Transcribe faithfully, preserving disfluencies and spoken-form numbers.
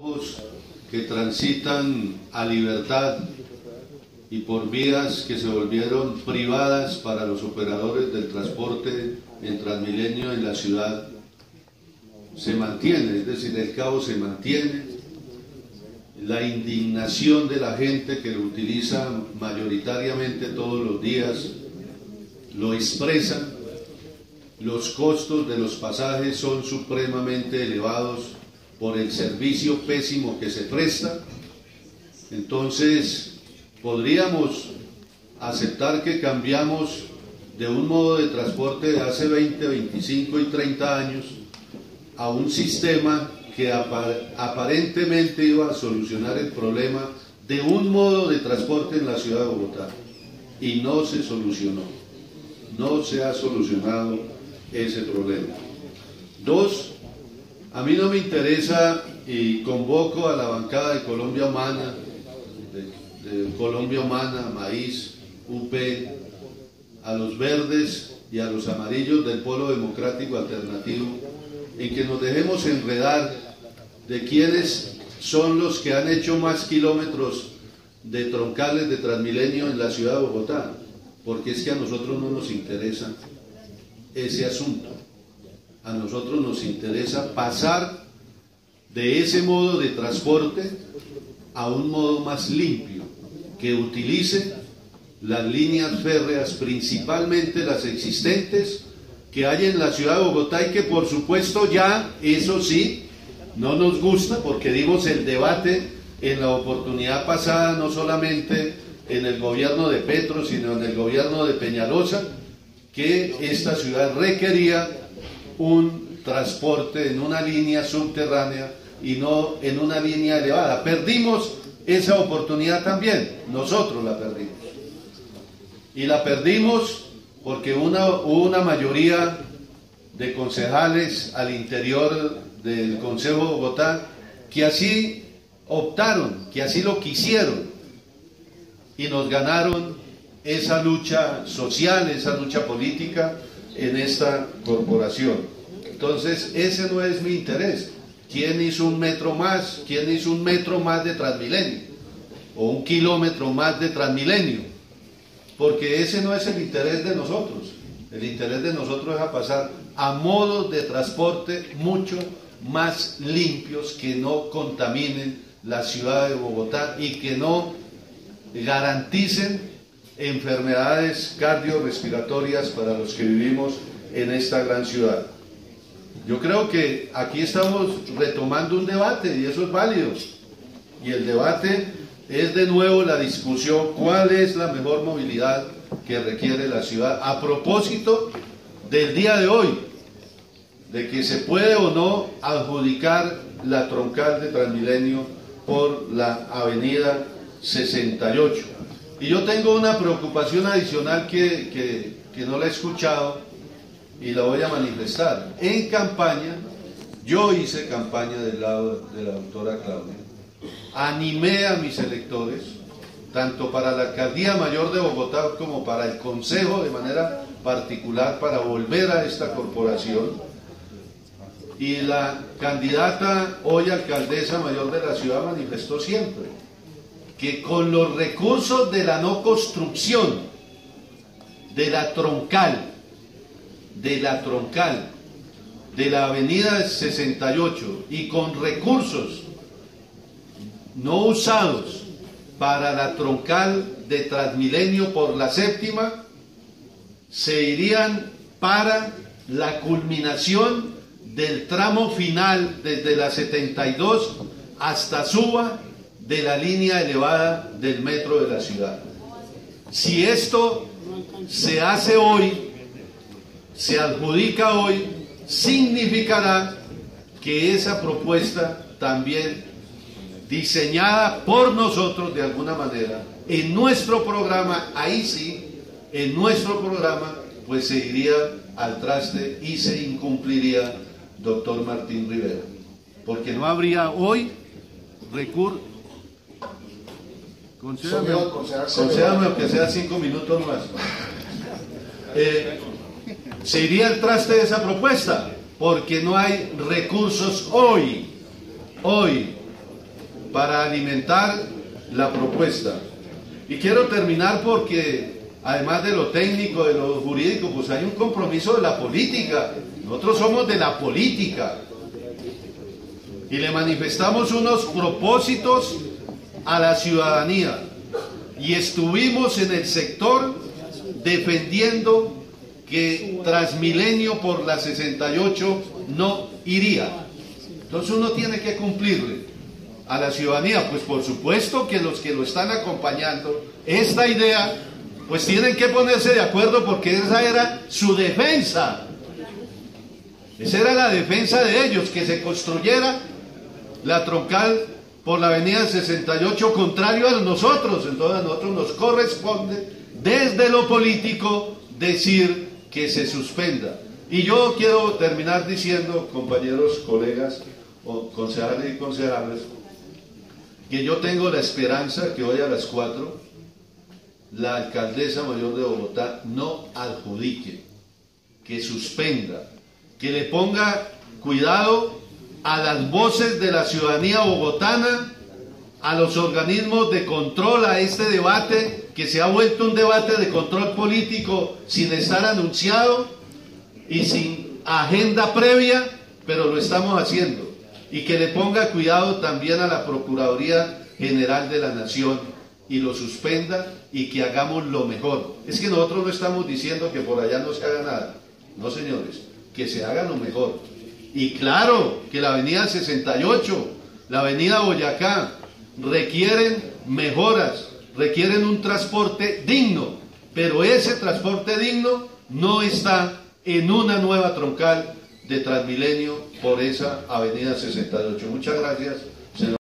Que transitan a libertad y por vías que se volvieron privadas para los operadores del transporte en Transmilenio en la ciudad se mantiene, es decir, el caos se mantiene, la indignación de la gente que lo utiliza mayoritariamente todos los días lo expresan, los costos de los pasajes son supremamente elevados por el servicio pésimo que se presta. Entonces podríamos aceptar que cambiamos de un modo de transporte de hace veinte, veinticinco y treinta años a un sistema que aparentemente iba a solucionar el problema de un modo de transporte en la ciudad de Bogotá, y no se solucionó, no se ha solucionado ese problema. Dos, a mí no me interesa, y convoco a la bancada de Colombia Humana, de, de Colombia Humana, Maíz, U P, a los verdes y a los amarillos del Polo Democrático Alternativo, en que nos dejemos enredar de quiénes son los que han hecho más kilómetros de troncales de Transmilenio en la ciudad de Bogotá, porque es que a nosotros no nos interesa ese asunto. A nosotros nos interesa pasar de ese modo de transporte a un modo más limpio, que utilice las líneas férreas, principalmente las existentes que hay en la ciudad de Bogotá, y que por supuesto ya, eso sí, no nos gusta, porque dimos el debate en la oportunidad pasada, no solamente en el gobierno de Petro, sino en el gobierno de Peñalosa, que esta ciudad requería un transporte en una línea subterránea y no en una línea elevada. Perdimos esa oportunidad también, nosotros la perdimos. Y la perdimos porque una, hubo una mayoría de concejales al interior del Consejo de Bogotá que así optaron, que así lo quisieron, y nos ganaron esa lucha social, esa lucha política en esta corporación. Entonces ese no es mi interés. ¿Quién hizo un metro más? ¿Quién hizo un metro más de Transmilenio? O un kilómetro más de Transmilenio. Porque ese no es el interés de nosotros. El interés de nosotros es a pasar a modos de transporte mucho más limpios, que no contaminen la ciudad de Bogotá y que no garanticen enfermedades cardiorrespiratorias para los que vivimos en esta gran ciudad. Yo creo que aquí estamos retomando un debate y eso es válido, y el debate es de nuevo la discusión: ¿cuál es la mejor movilidad que requiere la ciudad? A propósito del día de hoy, de que se puede o no adjudicar la troncal de Transmilenio por la avenida sesenta y ocho. Y yo tengo una preocupación adicional que, que, que no la he escuchado y la voy a manifestar. En campaña, yo hice campaña del lado de la doctora Claudia, animé a mis electores, tanto para la Alcaldía Mayor de Bogotá como para el Consejo de manera particular, para volver a esta corporación, y la candidata, hoy alcaldesa mayor de la ciudad, manifestó siempre que con los recursos de la no construcción de la troncal, de la troncal, de la avenida sesenta y ocho, y con recursos no usados para la troncal de Transmilenio por la séptima, se irían para la culminación del tramo final desde la setenta y dos hasta Suba, de la línea elevada del metro de la ciudad. Si esto se hace hoy, se adjudica hoy, significará que esa propuesta también diseñada por nosotros de alguna manera, en nuestro programa, ahí sí, en nuestro programa, pues se iría al traste y se incumpliría, doctor Martín Rivera, porque no habría hoy recursos. Concédame, concédame aunque sea cinco minutos más. Eh, se iría al traste de esa propuesta, porque no hay recursos hoy, hoy, para alimentar la propuesta. Y quiero terminar porque, además de lo técnico, de lo jurídico, pues hay un compromiso de la política. Nosotros somos de la política. Y le manifestamos unos propósitos a la ciudadanía. Y estuvimos en el sector defendiendo que Transmilenio por la sesenta y ocho no iría. Entonces uno tiene que cumplirle a la ciudadanía. Pues por supuesto que los que lo están acompañando, esta idea, pues tienen que ponerse de acuerdo porque esa era su defensa. Esa era la defensa de ellos, que se construyera la troncal por la avenida sesenta y ocho contrario a nosotros. Entonces a nosotros nos corresponde desde lo político decir que se suspenda. Y yo quiero terminar diciendo, compañeros, colegas, o concejales y concejales, que yo tengo la esperanza que hoy a las cuatro la alcaldesa mayor de Bogotá no adjudique, que suspenda, que le ponga cuidado a las voces de la ciudadanía bogotana, a los organismos de control, a este debate que se ha vuelto un debate de control político sin estar anunciado y sin agenda previa, pero lo estamos haciendo. Y que le ponga cuidado también a la Procuraduría General de la Nación y lo suspenda y que hagamos lo mejor. Es que nosotros no estamos diciendo que por allá no se haga nada, no señores, que se haga lo mejor. Y claro que la avenida sesenta y ocho, la avenida Boyacá, requieren mejoras, requieren un transporte digno, pero ese transporte digno no está en una nueva troncal de Transmilenio por esa avenida sesenta y ocho. Muchas gracias.